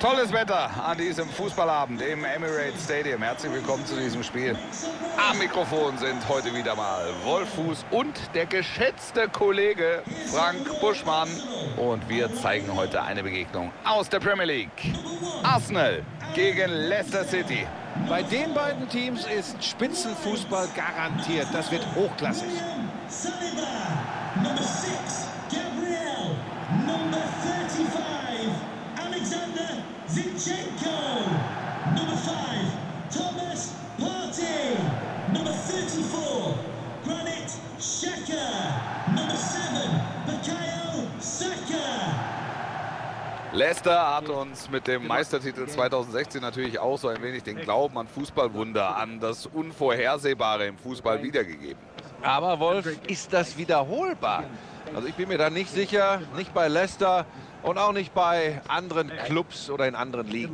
Tolles Wetter an diesem Fußballabend im Emirates Stadium. Herzlich willkommen zu diesem Spiel. Am Mikrofon sind heute wieder mal Wolf Fuß und der geschätzte Kollege Frank Buschmann. Und wir zeigen heute eine Begegnung aus der Premier League. Arsenal gegen Leicester City. Bei den beiden Teams ist Spitzenfußball garantiert. Das wird hochklassig. Number 6, Gabriel. Number 35, Alexander Zinchenko. Number 5, Thomas Partey. Number 34, Granit Xhaka. Number 7, Bukayo Saka. Leicester hat uns mit dem Meistertitel 2016 natürlich auch so ein wenig den Glauben an Fußballwunder, an das Unvorhersehbare im Fußball wiedergegeben. Aber Wolf, ist das wiederholbar? Also ich bin mir da nicht sicher, nicht bei Leicester und auch nicht bei anderen Clubs oder in anderen Ligen.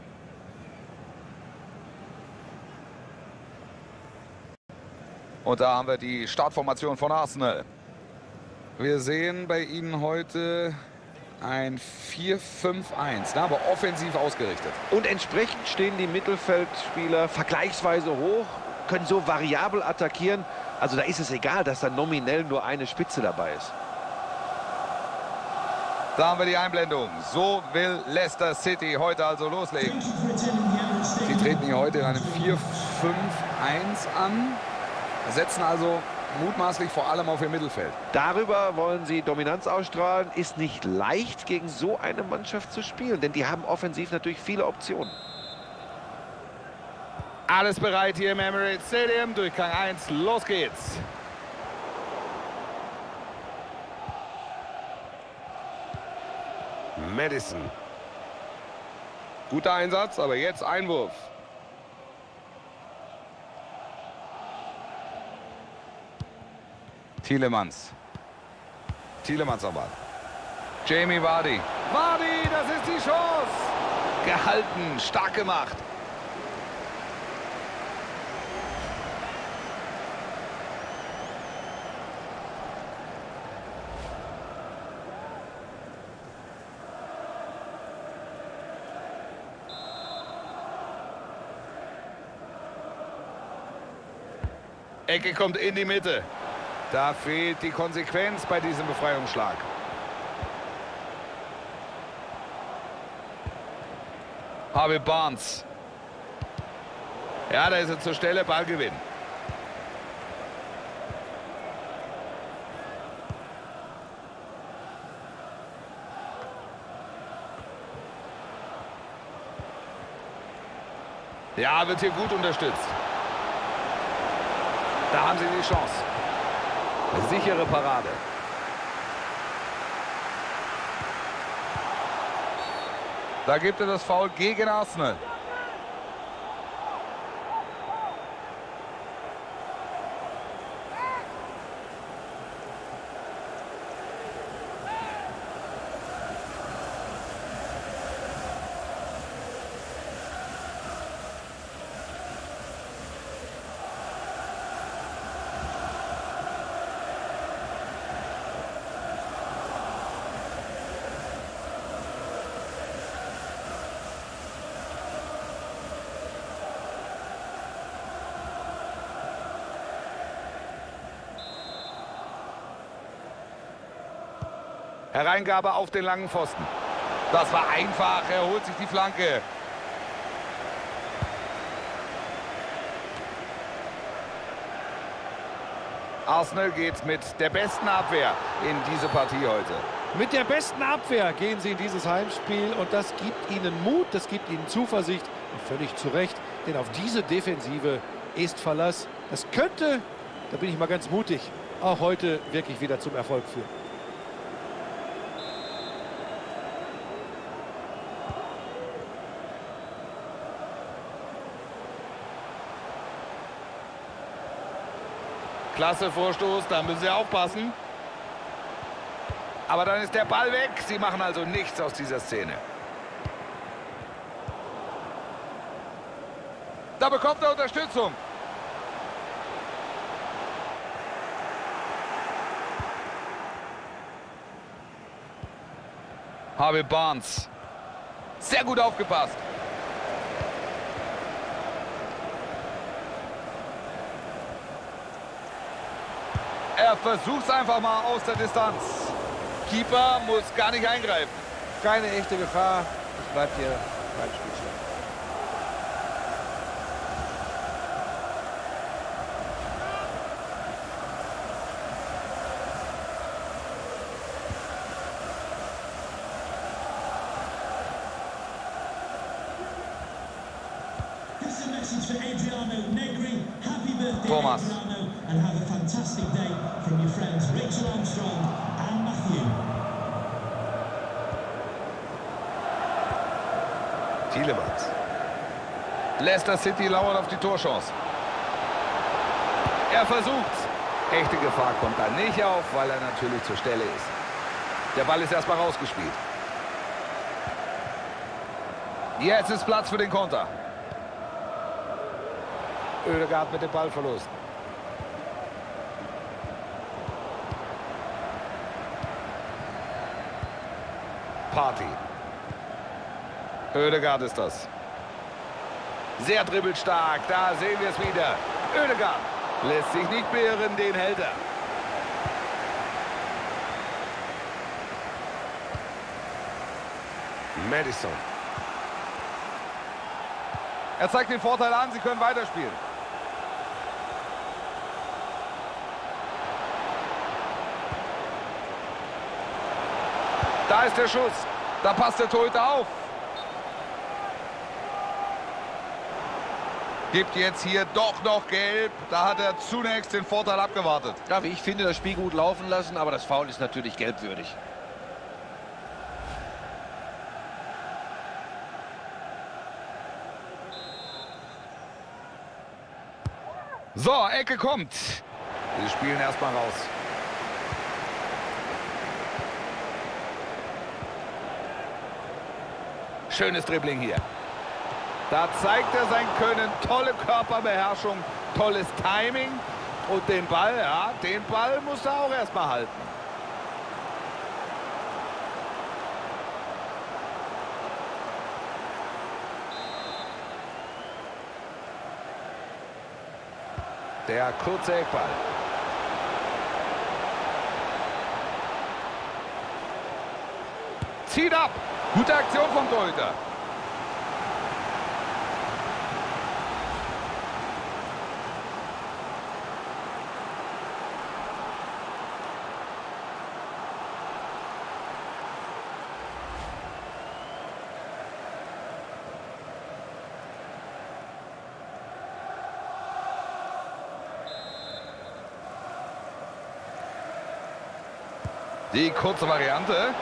Und da haben wir die Startformation von Arsenal. Wir sehen bei ihnen heute ein 4-5-1, aber offensiv ausgerichtet. Und entsprechend stehen die Mittelfeldspieler vergleichsweise hoch, können so variabel attackieren. Also da ist es egal, dass da nominell nur eine Spitze dabei ist. Da haben wir die Einblendung. So will Leicester City heute also loslegen. Sie treten hier heute in einem 4-5-1 an, setzen also mutmaßlich vor allem auf ihr Mittelfeld. Darüber wollen sie Dominanz ausstrahlen. Ist nicht leicht, gegen so eine Mannschaft zu spielen, denn die haben offensiv natürlich viele Optionen. Alles bereit hier im Emirates Stadium. Durchgang 1, los geht's. Maddison. Guter Einsatz, aber jetzt Einwurf. Tielemans. Tielemans am Ball. Jamie Vardy. Vardy, das ist die Chance. Gehalten, stark gemacht. Ecke kommt in die Mitte. Da fehlt die Konsequenz bei diesem Befreiungsschlag. Harvey Barnes. Ja, da ist er zur Stelle, Ballgewinn. Ja, wird hier gut unterstützt. Da haben sie die Chance. Eine sichere Parade. Da gibt es das Foul gegen Arsenal. Hereingabe auf den langen Pfosten. Das war einfach. Er holt sich die Flanke. Arsenal geht mit der besten Abwehr in diese Partie heute. Mit der besten Abwehr gehen sie in dieses Heimspiel und das gibt ihnen Mut, das gibt ihnen Zuversicht. Und völlig zu Recht, denn auf diese Defensive ist Verlass. Das könnte, da bin ich mal ganz mutig, auch heute wirklich wieder zum Erfolg führen. Klasse Vorstoß, da müssen sie aufpassen. Aber dann ist der Ball weg. Sie machen also nichts aus dieser Szene. Da bekommt er Unterstützung. Harvey Barnes. Sehr gut aufgepasst. Er versucht es einfach mal aus der Distanz. Keeper muss gar nicht eingreifen. Keine echte Gefahr. Es bleibt hier beim Spielstand. This is a message for Adriano Negri. Happy birthday, Thomas. Adriano, and have a fantastic day from your friends Rachel Armstrong and Matthew. Tielemans. Leicester City lauert auf die Torchance. Er versucht's. Echte Gefahr kommt da nicht auf, weil er natürlich zur Stelle ist. Der Ball ist erstmal rausgespielt. Jetzt ist Platz für den Konter. Oedegaard mit dem Ballverlust. Party. Oedegaard ist das. Sehr dribbelstark, da sehen wir es wieder. Oedegaard lässt sich nicht beirren, den hält er. Madison. Er zeigt den Vorteil an, sie können weiterspielen. Da ist der Schuss. Da passt der Torhüter auf. Gibt jetzt hier doch noch gelb. Da hat er zunächst den Vorteil abgewartet. Ja, wie ich finde, das Spiel gut laufen lassen, aber das Foul ist natürlich gelbwürdig. So, Ecke kommt. Wir spielen erstmal raus. Schönes Dribbling hier. Da zeigt er sein Können. Tolle Körperbeherrschung, tolles Timing. Und den Ball, ja, den Ball muss er auch erstmal halten. Der kurze Eckball. Zieht ab. Gute Aktion vom Torhüter. Die kurze Variante.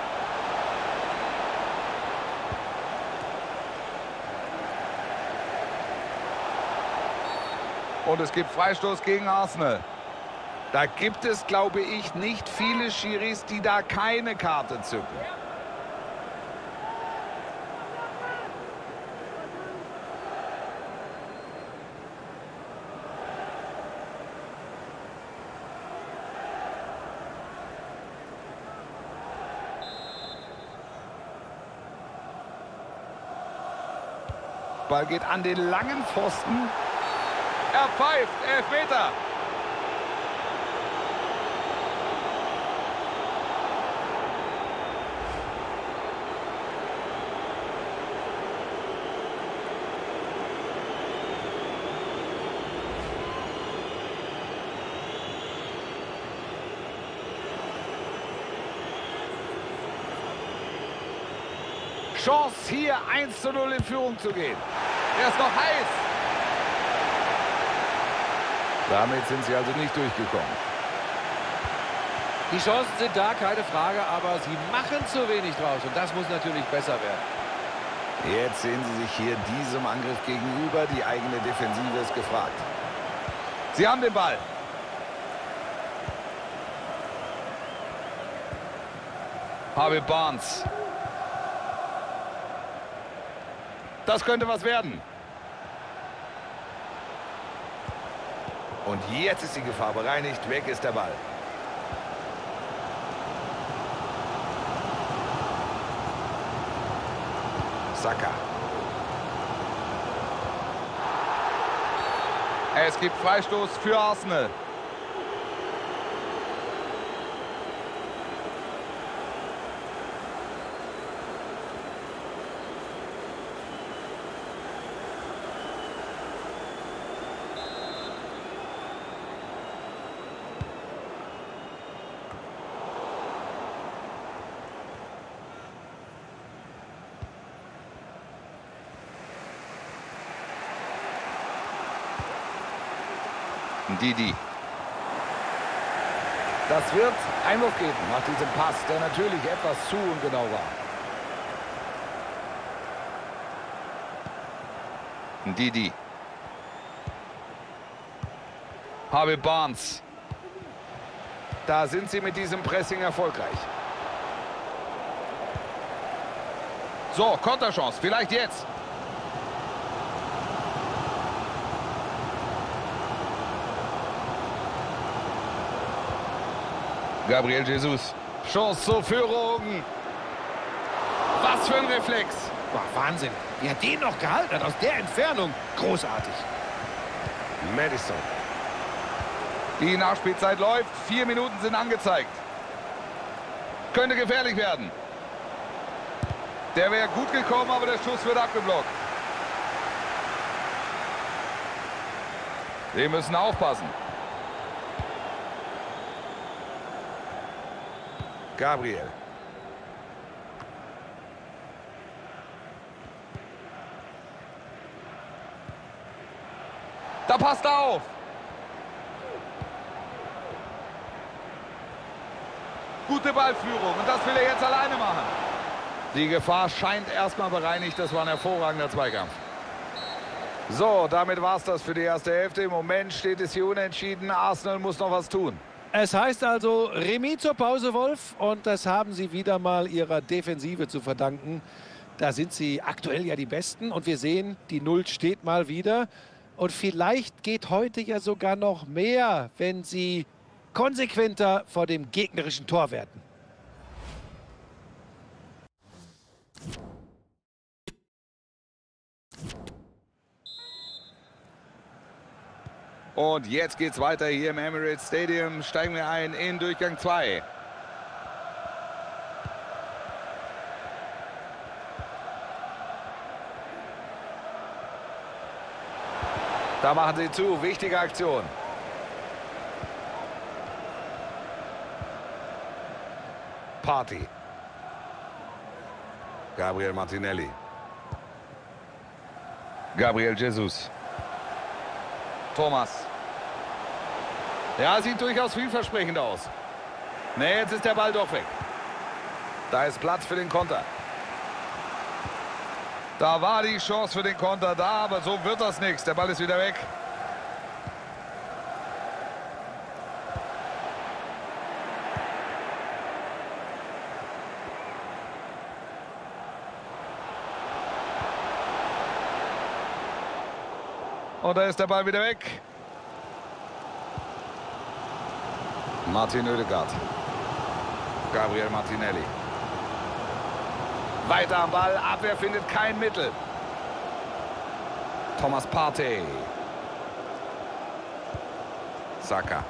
Und es gibt Freistoß gegen Arsenal. Da gibt es, glaube ich, nicht viele Schiris, die da keine Karte zücken. Ball geht an den langen Pfosten. Er pfeift, Elfmeter. Chance, hier 1:0 in Führung zu gehen. Er ist noch heiß. Damit sind sie also nicht durchgekommen. Die Chancen sind da, keine Frage, aber sie machen zu wenig draus. Und das muss natürlich besser werden. Jetzt sehen sie sich hier diesem Angriff gegenüber. Die eigene Defensive ist gefragt. Sie haben den Ball. Harvey Barnes. Das könnte was werden. Und jetzt ist die Gefahr bereinigt. Weg ist der Ball. Saka. Es gibt Freistoß für Arsenal. Didi. Das wird Einwurf geben nach diesem Pass, der natürlich etwas zu ungenau war. Didi. Harvey Barnes. Da sind sie mit diesem Pressing erfolgreich. So, Konterchance, vielleicht jetzt. Gabriel Jesus. Chance zur Führung. Was für ein Reflex. Boah, Wahnsinn. Wie er den noch gehalten hat aus der Entfernung. Großartig. Madison. Die Nachspielzeit läuft. 4 Minuten sind angezeigt. Könnte gefährlich werden. Der wäre gut gekommen, aber der Schuss wird abgeblockt. Wir müssen aufpassen. Gabriel. Da passt er auf. Gute Ballführung und das will er jetzt alleine machen. Die Gefahr scheint erstmal bereinigt. Das war ein hervorragender Zweikampf. So, damit war es das für die erste Hälfte. Im Moment steht es hier unentschieden. Arsenal muss noch was tun. Es heißt also Remis zur Pause, Wolf. Und das haben sie wieder mal ihrer Defensive zu verdanken. Da sind sie aktuell ja die Besten. Und wir sehen, die Null steht mal wieder. Und vielleicht geht heute ja sogar noch mehr, wenn sie konsequenter vor dem gegnerischen Tor werden. Und jetzt geht's weiter hier im Emirates Stadium. Steigen wir ein in Durchgang 2. Da machen sie zu. Wichtige Aktion. Party. Gabriel Martinelli. Gabriel Jesus. Thomas. Ja, sieht durchaus vielversprechend aus. Ne, jetzt ist der Ball doch weg. Da ist Platz für den Konter. Da war die Chance für den Konter da, aber so wird das nichts. Der Ball ist wieder weg. Und da ist der Ball wieder weg. Martin Oedegaard. Gabriel Martinelli. Weiter am Ball. Abwehr findet kein Mittel. Thomas Partey. Saka.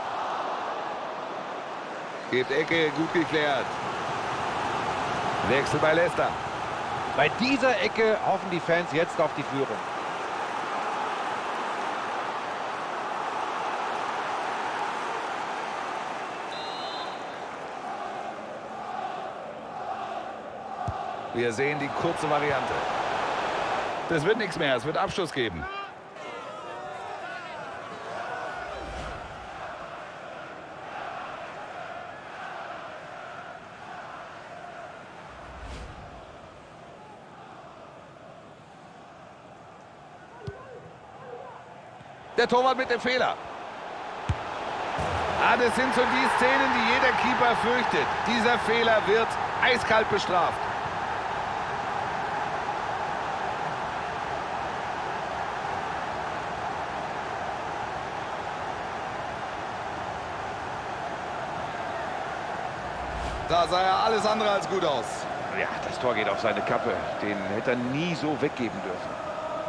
Gibt Ecke. Gut geklärt. Wechsel bei Leicester. Bei dieser Ecke hoffen die Fans jetzt auf die Führung. Wir sehen die kurze Variante. Das wird nichts mehr, es wird Abschluss geben. Der Torwart mit dem Fehler. Ah, das sind so die Szenen, die jeder Keeper fürchtet. Dieser Fehler wird eiskalt bestraft. Da sah er alles andere als gut aus. Ja, das Tor geht auf seine Kappe. Den hätte er nie so weggeben dürfen.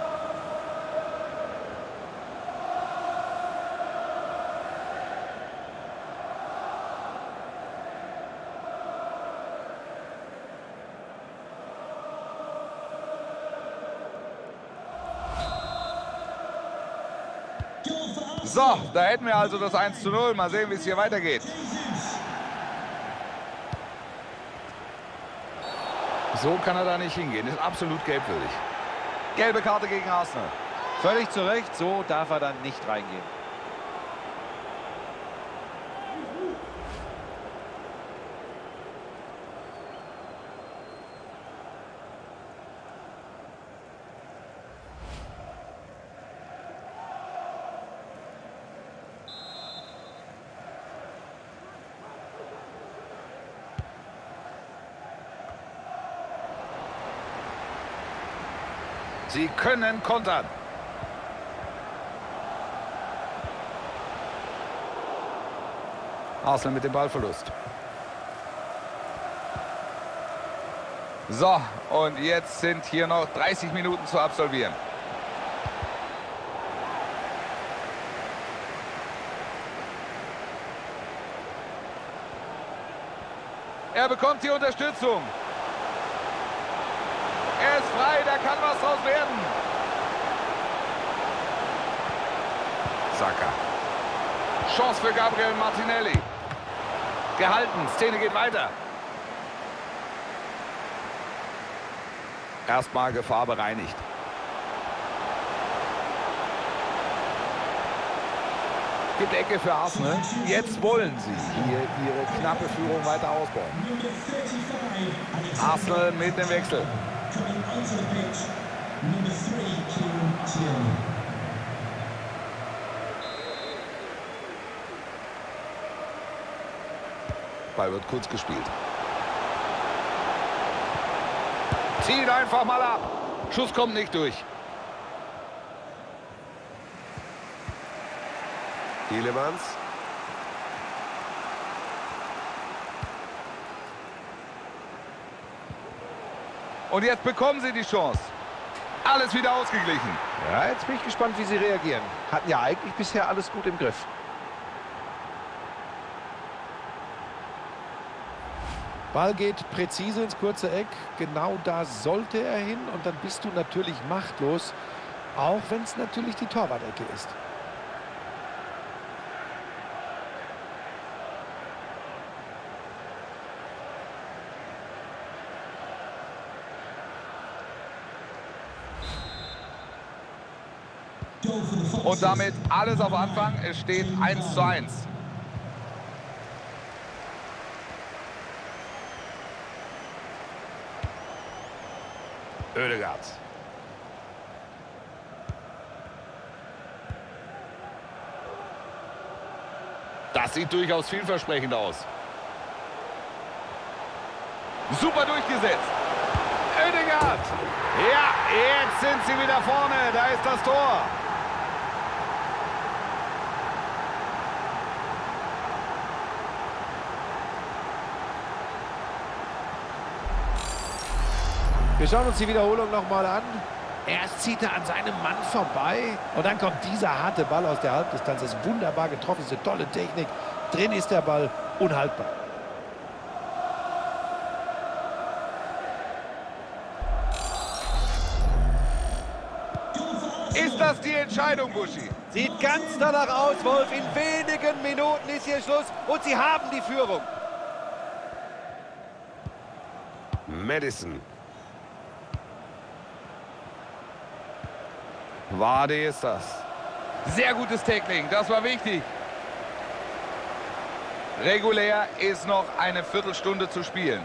So, da hätten wir also das 1:0. Mal sehen, wie es hier weitergeht. So kann er da nicht hingehen. Ist absolut gelbwürdig. Gelbe Karte gegen Arsenal. Völlig zu Recht, so darf er dann nicht reingehen. Sie können kontern. Arsenal mit dem Ballverlust. So, und jetzt sind hier noch 30 Minuten zu absolvieren. Er bekommt die Unterstützung. Er ist frei, da kann was draus werden. Saka. Chance für Gabriel Martinelli. Gehalten, Szene geht weiter. Erstmal Gefahr bereinigt. Gibt Ecke für Arsenal. Jetzt wollen sie hier ihre knappe Führung weiter ausbauen. Arsenal mit dem Wechsel. Coming onto the pitch, number 3, Kieran Tierney. Ball wird kurz gespielt. Zieht einfach mal ab. Schuss kommt nicht durch. Tielemans. Und jetzt bekommen sie die Chance. Alles wieder ausgeglichen. Ja, jetzt bin ich gespannt, wie sie reagieren. Hatten ja eigentlich bisher alles gut im Griff. Ball geht präzise ins kurze Eck. Genau da sollte er hin. Und dann bist du natürlich machtlos. Auch wenn es natürlich die Torwart-Ecke ist. Und damit alles auf Anfang. Es steht 1:1. Oedegaard. Das sieht durchaus vielversprechend aus. Super durchgesetzt. Oedegaard. Ja, jetzt sind sie wieder vorne. Da ist das Tor. Wir schauen uns die Wiederholung nochmal an. Erst zieht er an seinem Mann vorbei und dann kommt dieser harte Ball aus der Halbdistanz. Das ist wunderbar getroffen, diese tolle Technik. Drin ist der Ball, unhaltbar. Ist das die Entscheidung, Buschi? Sieht ganz danach aus, Wolf. In wenigen Minuten ist hier Schluss und sie haben die Führung. Madison. Wade ist das. Sehr gutes Tackling, das war wichtig. Regulär ist noch eine Viertelstunde zu spielen.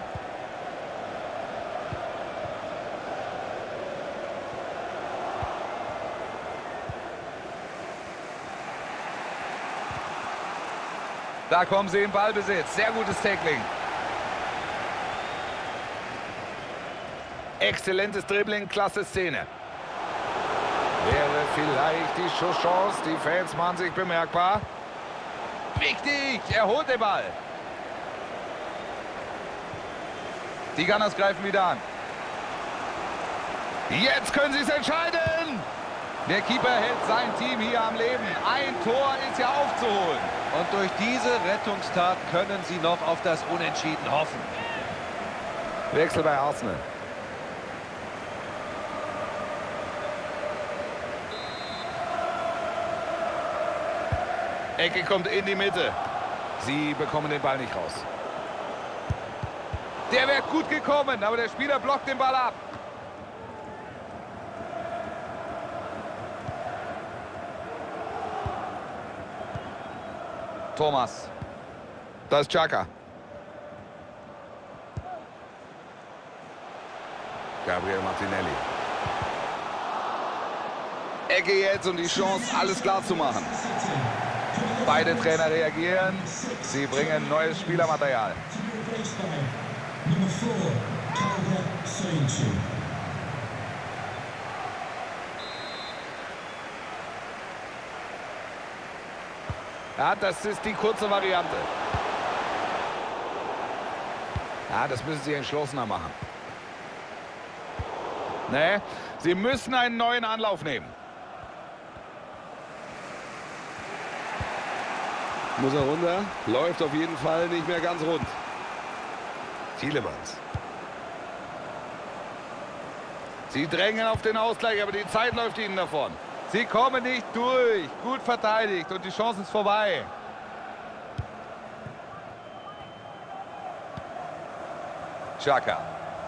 Da kommen sie im Ballbesitz. Sehr gutes Tackling. Exzellentes Dribbling, klasse Szene. Wäre vielleicht die Schusschance. Die Fans machen sich bemerkbar. Wichtig, er holt den Ball. Die Gunners greifen wieder an. Jetzt können sie es entscheiden. Der Keeper hält sein Team hier am Leben. Ein Tor ist ja aufzuholen. Und durch diese Rettungstat können sie noch auf das Unentschieden hoffen. Wechsel bei Arsenal. Ecke kommt in die Mitte. Sie bekommen den Ball nicht raus. Der wäre gut gekommen, aber der Spieler blockt den Ball ab. Thomas. Das ist Xhaka. Gabriel Martinelli. Ecke jetzt und die Chance, alles klar zu machen. Beide Trainer reagieren. Sie bringen neues Spielermaterial. Ja, das ist die kurze Variante. Ja, das müssen sie entschlossener machen. Nee, sie müssen einen neuen Anlauf nehmen. Muss er runter. Läuft auf jeden Fall nicht mehr ganz rund. Tielemans. Sie drängen auf den Ausgleich, aber die Zeit läuft ihnen davon. Sie kommen nicht durch. Gut verteidigt und die Chance ist vorbei. Xhaka.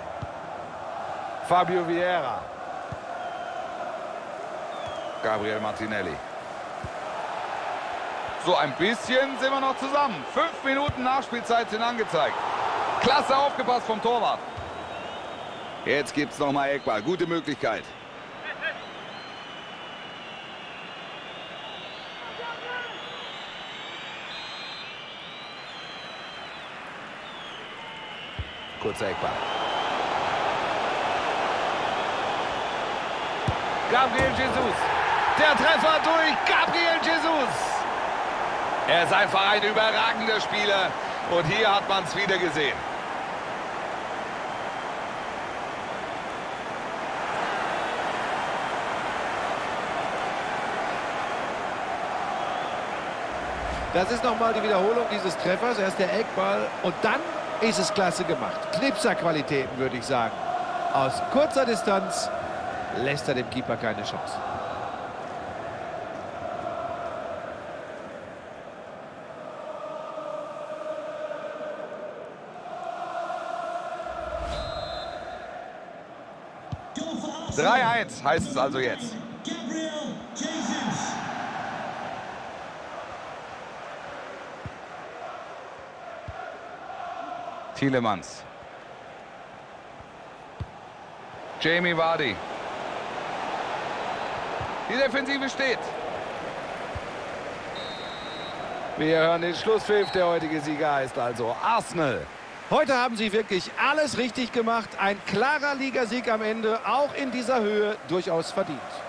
Fabio Vieira. Gabriel Martinelli. So ein bisschen sind wir noch zusammen. 5 Minuten Nachspielzeit sind angezeigt. Klasse aufgepasst vom Torwart. Jetzt gibt es nochmal Eckball. Gute Möglichkeit. Kurzer Eckball. Gabriel Jesus. Der Treffer durch Gabriel Jesus. Er ist einfach ein überragender Spieler. Und hier hat man es wieder gesehen. Das ist nochmal die Wiederholung dieses Treffers. Erst der Eckball und dann ist es klasse gemacht. Knipserqualitäten, würde ich sagen. Aus kurzer Distanz lässt er dem Keeper keine Chance. Goal for Arsenal. 3-1 heißt es also jetzt. Gabriel Jesus. Tielemans. Jamie Vardy. Die Defensive steht. Wir hören den Schlusspfiff. Der heutige Sieger heißt also Arsenal. Heute haben sie wirklich alles richtig gemacht. Ein klarer Ligasieg am Ende, auch in dieser Höhe durchaus verdient.